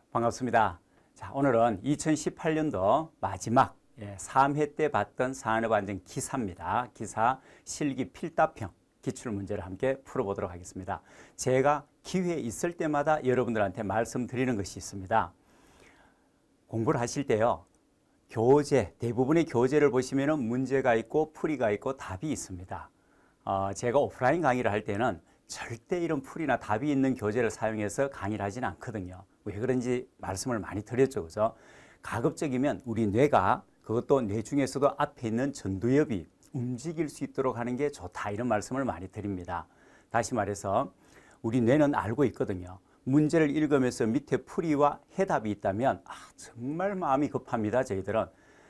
반갑습니다. 자, 오늘은 2018년도 마지막 3회 때 봤던 산업안전 기사입니다. 기사 실기 필답형 기출문제를 함께 풀어보도록 하겠습니다. 제가 기회 있을 때마다 여러분들한테 말씀드리는 것이 있습니다. 공부를 하실 때요, 교재, 대부분의 교재를 보시면 문제가 있고 풀이가 있고 답이 있습니다. 제가 오프라인 강의를 할 때는 절대 이런 풀이나 답이 있는 교재를 사용해서 강의를 하지는 않거든요. 왜 그런지 말씀을 많이 드렸죠, 그죠? 가급적이면 우리 뇌가, 그것도 뇌 중에서도 앞에 있는 전두엽이 움직일 수 있도록 하는 게 좋다, 이런 말씀을 많이 드립니다. 다시 말해서 우리 뇌는 알고 있거든요. 문제를 읽으면서 밑에 풀이와 해답이 있다면 정말 마음이 급합니다. 저희들은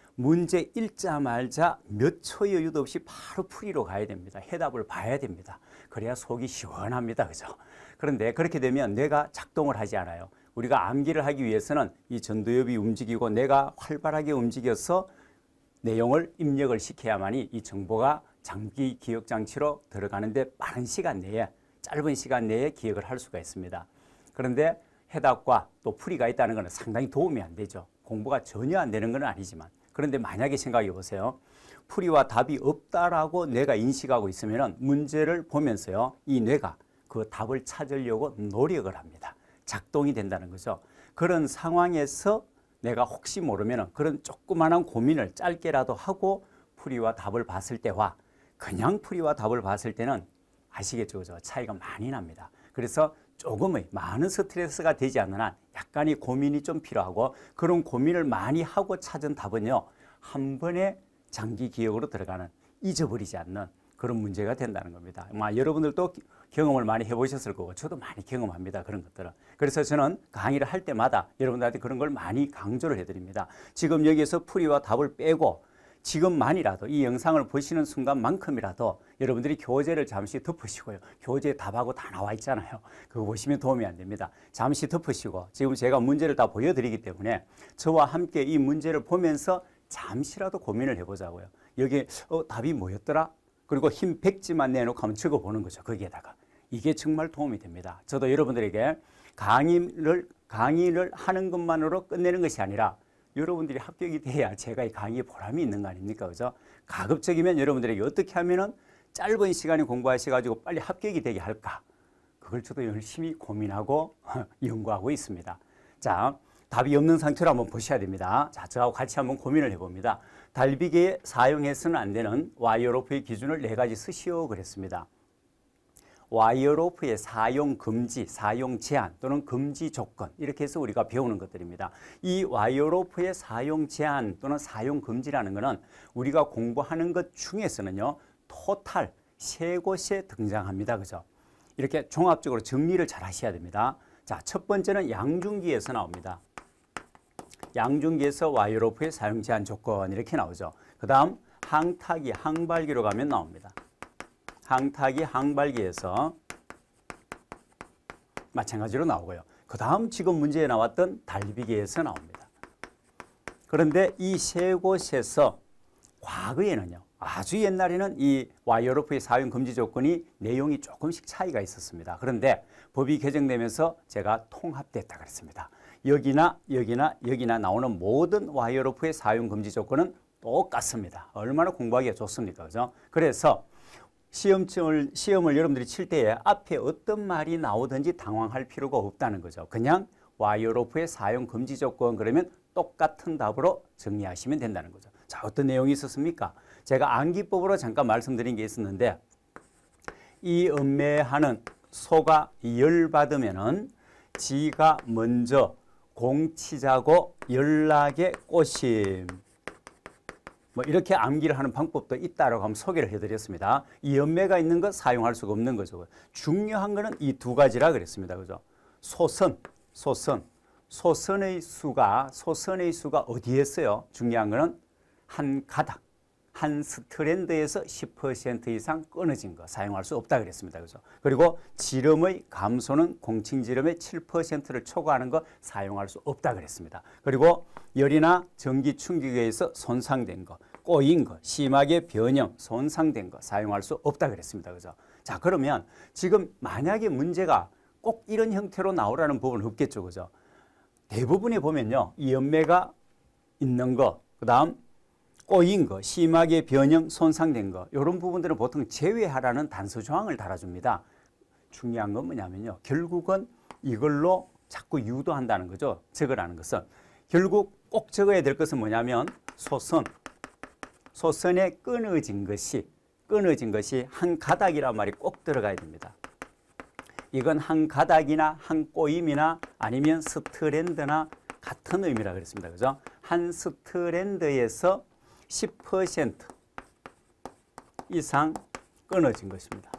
문제 읽자마자 몇 초의 여유도 없이 바로 풀이로 가야 됩니다. 해답을 봐야 됩니다. 그래야 속이 시원합니다. 그죠? 그런데 그렇게 되면 뇌가 작동을 하지 않아요. 우리가 암기를 하기 위해서는 이 전두엽이 움직이고 뇌가 활발하게 움직여서 내용을 입력을 시켜야만이 이 정보가 장기 기억 장치로 들어가는데 빠른 시간 내에, 짧은 시간 내에 기억을 할 수가 있습니다. 그런데 해답과 또 풀이가 있다는 것은 상당히 도움이 안 되죠. 공부가 전혀 안 되는 건 아니지만. 그런데 만약에 생각해 보세요. 풀이와 답이 없다라고 뇌가 인식하고 있으면 문제를 보면서요, 이 뇌가 그 답을 찾으려고 노력을 합니다. 작동이 된다는 거죠. 그런 상황에서 내가 혹시 모르면 그런 조그마한 고민을 짧게라도 하고 풀이와 답을 봤을 때와 그냥 풀이와 답을 봤을 때는 아시겠죠, 그죠? 차이가 많이 납니다. 그래서 조금의 많은 스트레스가 되지 않는 한 약간의 고민이 좀 필요하고, 그런 고민을 많이 하고 찾은 답은요, 한 번에 장기 기억으로 들어가는, 잊어버리지 않는 그런 문제가 된다는 겁니다. 여러분들도 경험을 많이 해보셨을 거고 저도 많이 경험합니다. 그런 것들은. 그래서 저는 강의를 할 때마다 여러분들한테 그런 걸 많이 강조를 해드립니다. 지금 여기에서 풀이와 답을 빼고 지금만이라도 이 영상을 보시는 순간만큼이라도 여러분들이 교재를 잠시 덮으시고요. 교재에 답하고 다 나와 있잖아요. 그거 보시면 도움이 안 됩니다. 잠시 덮으시고, 지금 제가 문제를 다 보여드리기 때문에 저와 함께 이 문제를 보면서 잠시라도 고민을 해보자고요. 여기 답이 뭐였더라? 그리고 흰 백지만 내놓고 한번 적어보는 거죠. 거기에다가. 이게 정말 도움이 됩니다. 저도 여러분들에게 강의를 하는 것만으로 끝내는 것이 아니라 여러분들이 합격이 돼야 제가 이 강의에 보람이 있는 거 아닙니까? 그죠? 가급적이면 여러분들에게 어떻게 하면은 짧은 시간에 공부하셔가지고 빨리 합격이 되게 할까? 그걸 저도 열심히 고민하고 연구하고 있습니다. 자, 답이 없는 상태로 한번 보셔야 됩니다. 자, 저하고 같이 한번 고민을 해봅니다. 달비기에 사용해서는 안 되는 와이어로프의 기준을 4가지 쓰시오 그랬습니다. 와이어로프의 사용 금지, 사용 제한 또는 금지 조건, 이렇게 해서 우리가 배우는 것들입니다. 이 와이어로프의 사용 제한 또는 사용 금지라는 것은 우리가 공부하는 것 중에서는요, 토탈 3곳에 등장합니다. 그죠? 이렇게 종합적으로 정리를 잘 하셔야 됩니다. 자, 첫 번째는 양중기에서 나옵니다. 양중기에서 와이어로프의 사용 제한 조건, 이렇게 나오죠. 그 다음 항타기, 항발기로 가면 나옵니다. 항타기, 항발기에서 마찬가지로 나오고요. 그 다음 지금 문제에 나왔던 달비기에서 나옵니다. 그런데 이 3곳에서 과거에는요, 아주 옛날에는 이 와이어로프의 사용 금지 조건이 내용이 조금씩 차이가 있었습니다. 그런데 법이 개정되면서 제가 통합됐다 그랬습니다. 여기나 여기나 여기나 나오는 모든 와이어로프의 사용 금지 조건은 똑같습니다. 얼마나 공부하기가 좋습니까? 그죠? 그래서 시험을 여러분들이 칠 때에 앞에 어떤 말이 나오든지 당황할 필요가 없다는 거죠. 그냥 와이어로프의 사용 금지 조건 그러면 똑같은 답으로 정리하시면 된다는 거죠. 자, 어떤 내용이 있었습니까? 제가 암기법으로 잠깐 말씀드린 게 있었는데, 이 음매하는 소가 열받으면은 지가 먼저 공치자고 연락의 꼬심, 이렇게 암기를 하는 방법도 있다라고 한번 소개를 해드렸습니다. 이 연매가 있는 것 사용할 수가 없는 거죠. 중요한 거는 이 2가지라 그랬습니다. 그죠? 소선의 수가 어디에 있어요? 중요한 거는 한 가닥, 한 스트랜드에서 10% 이상 끊어진 거 사용할 수 없다 그랬습니다. 그죠? 그리고 지름의 감소는 공칭지름의 7%를 초과하는 거 사용할 수 없다 그랬습니다. 그리고 열이나 전기 충격에 의해서 손상된 거, 꼬인 거, 심하게 변형, 손상된 거 사용할 수 없다 그랬습니다. 그죠? 자, 그러면 지금 만약에 문제가 꼭 이런 형태로 나오라는 법은 없겠죠. 그죠? 대부분이 보면요. 이 연매가 있는 거, 그 다음 꼬인 거, 심하게 변형, 손상된 거 이런 부분들은 보통 제외하라는 단서 조항을 달아줍니다. 중요한 건 뭐냐면요. 결국은 이걸로 자꾸 유도한다는 거죠. 적으라는 것은. 결국 꼭 적어야 될 것은 뭐냐면 소선에 끊어진 것이 한 가닥이란 말이 꼭 들어가야 됩니다. 이건 한 가닥이나 한 꼬임이나 아니면 스트랜드나 같은 의미라 그랬습니다. 그죠? 한 스트랜드에서 10% 이상 끊어진 것입니다.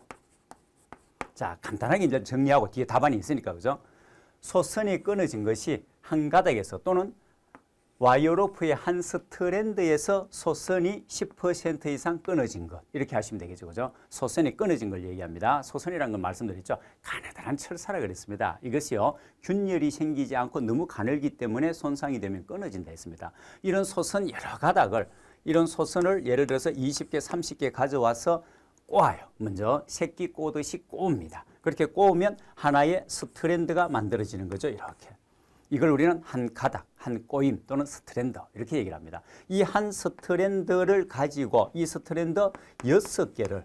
자, 간단하게 이제 정리하고 뒤에 답안이 있으니까, 그죠? 소선이 끊어진 것이 한 가닥에서 또는 와이어로프의 한 스트랜드에서 소선이 10% 이상 끊어진 것. 이렇게 하시면 되겠죠. 그죠? 소선이 끊어진 걸 얘기합니다. 소선이라는 건 말씀드렸죠. 가느다란 철사라 그랬습니다. 이것이요. 균열이 생기지 않고 너무 가늘기 때문에 손상이 되면 끊어진다 했습니다. 이런 소선 여러 가닥을, 이런 소선을 예를 들어서 20개, 30개 가져와서 꼬아요. 먼저 새끼 꼬듯이 꼬웁니다. 그렇게 꼬우면 하나의 스트랜드가 만들어지는 거죠. 이렇게. 이걸 우리는 한 가닥, 한 꼬임 또는 스트랜드 이렇게 얘기를 합니다. 이 한 스트랜드를 가지고 이 스트랜드 6개를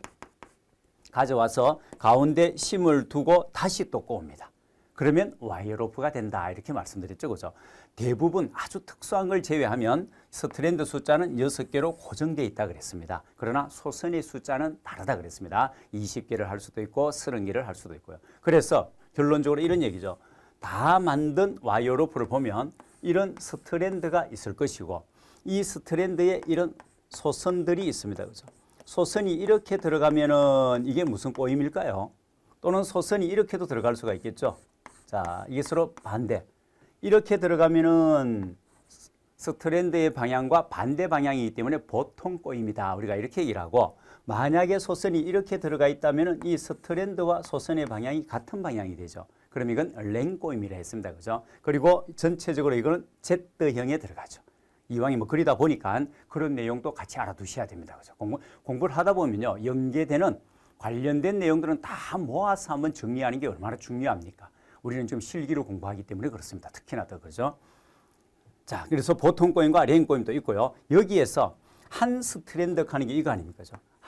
가져와서 가운데 심을 두고 다시 또 꼬웁니다. 그러면 와이어로프가 된다 이렇게 말씀드렸죠. 그죠? 대부분 아주 특수한 걸 제외하면 스트랜드 숫자는 6개로 고정되어 있다 그랬습니다. 그러나 소선의 숫자는 다르다 그랬습니다. 20개를 할 수도 있고 30개를 할 수도 있고요. 그래서 결론적으로 이런 얘기죠. 다 만든 와이어로프를 보면 이런 스트랜드가 있을 것이고 이 스트랜드에 이런 소선들이 있습니다. 그죠? 소선이 이렇게 들어가면은 이게 무슨 꼬임일까요? 또는 소선이 이렇게도 들어갈 수가 있겠죠. 자, 이게 서로 반대. 이렇게 들어가면은 스트랜드의 방향과 반대 방향이기 때문에 보통 꼬임이다. 우리가 이렇게 얘기를 하고 만약에 소선이 이렇게 들어가 있다면 이 스트랜드와 소선의 방향이 같은 방향이 되죠. 그럼 이건 랭꼬임이라 했습니다. 그죠? 그리고 전체적으로 이거는 Z형에 들어가죠. 이왕이 뭐 그리다 보니까 그런 내용도 같이 알아두셔야 됩니다. 그죠? 공부를 하다 보면요. 연계되는 관련된 내용들은 다 모아서 한번 정리하는 게 얼마나 중요합니까? 우리는 지금 실기로 공부하기 때문에 그렇습니다. 특히나 더 그죠? 자, 그래서 보통 꼬임과 랭꼬임도 있고요. 여기에서 한 스트랜드 하는 게 이거 아닙니까?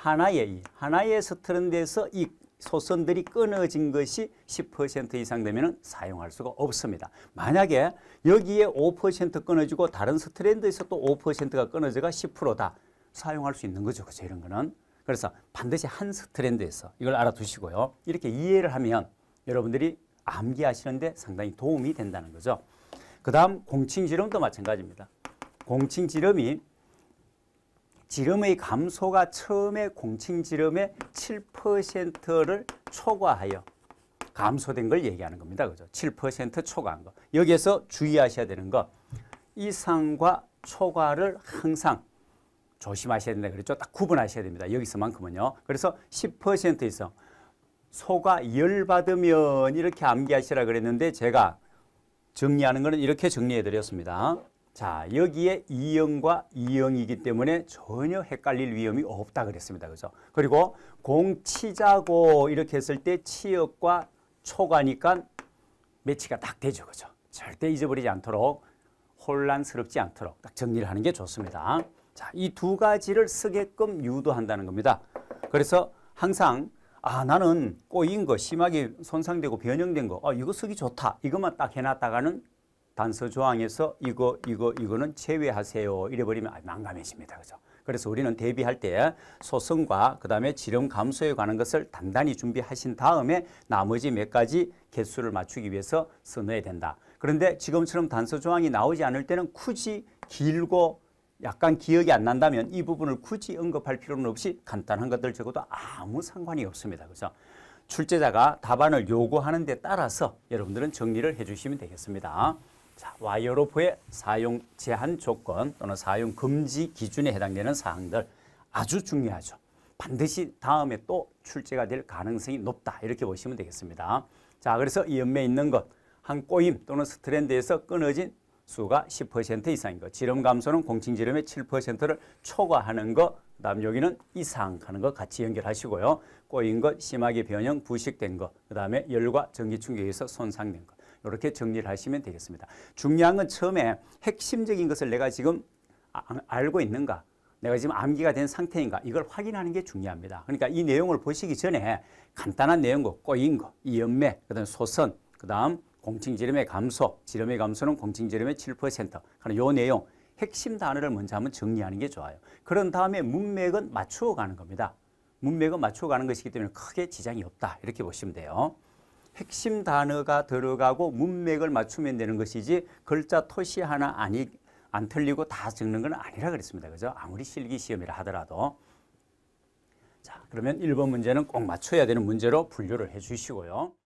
하나의 스트랜드에서 이 소선들이 끊어진 것이 10% 이상 되면 사용할 수가 없습니다. 만약에 여기에 5% 끊어지고 다른 스트랜드에서 또 5%가 끊어져가 10%다 사용할 수 있는 거죠. 그죠? 이런 거는. 그래서 반드시 한 스트랜드에서 이걸 알아두시고요. 이렇게 이해를 하면 여러분들이 암기하시는데 상당히 도움이 된다는 거죠. 그 다음 공칭지름도 마찬가지입니다. 공칭지름이 지름의 감소가 처음에 공칭지름의 7%를 초과하여 감소된 걸 얘기하는 겁니다. 그죠? 7% 초과한 거. 여기에서 주의하셔야 되는 거. 이상과 초과를 항상 조심하셔야 된다 그랬죠? 딱 구분하셔야 됩니다. 여기서만큼은요. 그래서 10% 이상 소가 열 받으면 이렇게 암기하시라 그랬는데 제가 정리하는 거는 이렇게 정리해 드렸습니다. 자, 여기에 2형과 2형이기 때문에 전혀 헷갈릴 위험이 없다 그랬습니다. 그죠? 그리고 공 치자고 이렇게 했을 때 치역과 초과니까 매치가 딱 되죠. 그죠? 절대 잊어버리지 않도록 혼란스럽지 않도록 딱 정리를 하는 게 좋습니다. 자, 이 두 가지를 쓰게끔 유도한다는 겁니다. 그래서 항상 나는 꼬인 거, 심하게 손상되고 변형된 거, 이거 쓰기 좋다. 이것만 딱 해놨다가는 단서 조항에서 이거는 제외하세요. 이래버리면 난감해집니다. 그죠? 그래서 우리는 대비할 때 소선과 그 다음에 지름 감소에 관한 것을 단단히 준비하신 다음에 나머지 몇 가지 개수를 맞추기 위해서 써넣어야 된다. 그런데 지금처럼 단서 조항이 나오지 않을 때는 굳이 길고 약간 기억이 안 난다면 이 부분을 굳이 언급할 필요는 없이 간단한 것들 적어도 아무 상관이 없습니다. 그죠? 출제자가 답안을 요구하는 데 따라서 여러분들은 정리를 해주시면 되겠습니다. 자, 와이어로프의 사용 제한 조건 또는 사용 금지 기준에 해당되는 사항들 아주 중요하죠. 반드시 다음에 또 출제가 될 가능성이 높다. 이렇게 보시면 되겠습니다. 자, 그래서 이 연매에 있는 것, 한 꼬임 또는 스트랜드에서 끊어진 수가 10% 이상인 것, 지름 감소는 공칭지름의 7%를 초과하는 것, 그 다음 여기는 이상 하는 것 같이 연결하시고요. 꼬인 것, 심하게 변형, 부식된 것, 그 다음에 열과 전기 충격에서 손상된 것. 이렇게 정리를 하시면 되겠습니다. 중요한 건 처음에 핵심적인 것을 내가 지금 알고 있는가, 내가 지금 암기가 된 상태인가, 이걸 확인하는 게 중요합니다. 그러니까 이 내용을 보시기 전에 간단한 내용과 꼬인 거, 이연매, 그다음 소선, 그다음 공칭지름의 감소, 지름의 감소는 공칭지름의 7%. 하는 요 내용, 핵심 단어를 먼저 한번 정리하는 게 좋아요. 그런 다음에 문맥은 맞추어 가는 겁니다. 문맥은 맞추어 가는 것이기 때문에 크게 지장이 없다. 이렇게 보시면 돼요. 핵심 단어가 들어가고 문맥을 맞추면 되는 것이지 글자 토시 하나 안 틀리고 다 적는 건 아니라 그랬습니다. 그죠? 아무리 실기 시험이라 하더라도. 자, 그러면 1번 문제는 꼭 맞춰야 되는 문제로 분류를 해 주시고요.